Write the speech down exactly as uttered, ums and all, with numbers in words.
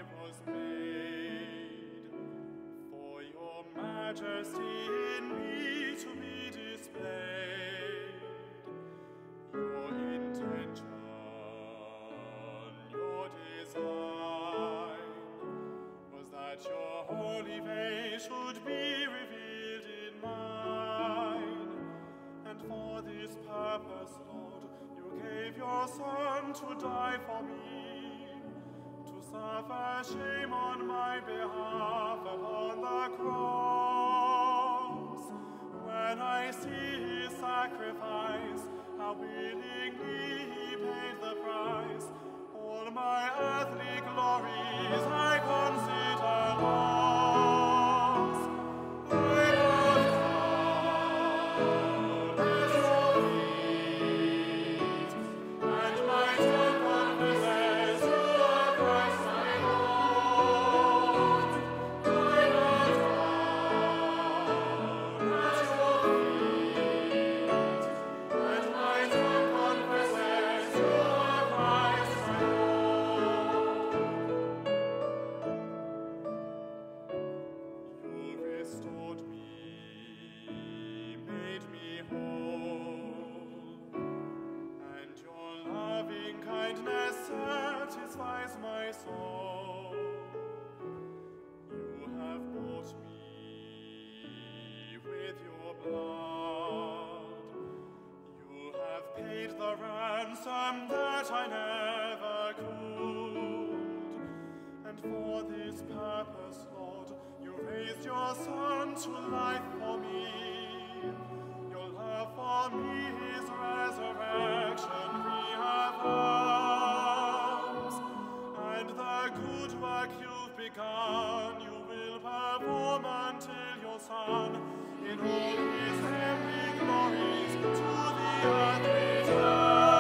I was made, for your majesty in me to be displayed. Your intention, your design, was that your holy face should be revealed in mine. And for this purpose, Lord, you gave your Son to die for me, to suffer shame on my behalf upon the cross. When I see his sacrifice, how willingly he paid the price, all my earthly glories I consider lost. I bow down at your feet, and my tongue confesses you are Christ my Lord. I bow down at your feet, and my tongue confesses you are Christ my Lord. You restored me, made me whole, and your loving kindness satisfies my soul. You have bought me with your blood. You have paid the ransom that I never could. And for this purpose, Lord, you raised your Son to life for me. Your love for me is resurrection reaffirms. And the good work you've begun, you will perform until your Son, in all his heavenly glories, to the earth returns.